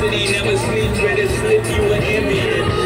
It ain't never sleep, better slip you an Indian.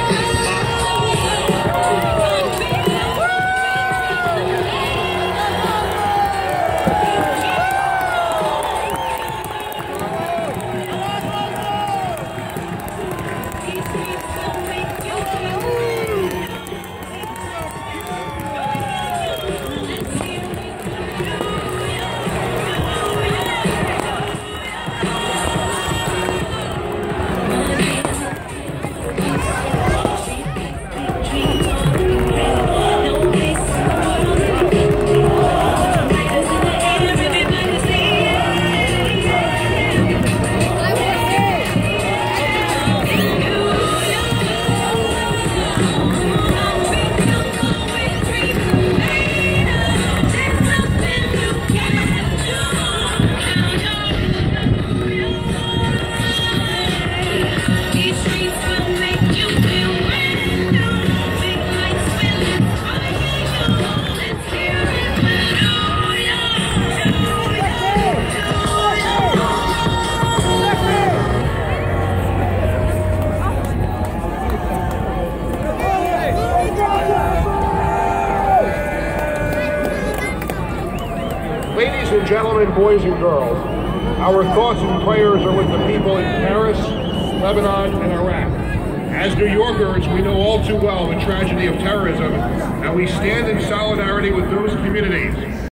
Ladies and gentlemen, boys and girls, our thoughts and prayers are with the people in Paris, Lebanon, and Iraq. As New Yorkers, we know all too well the tragedy of terrorism, and we stand in solidarity with those communities.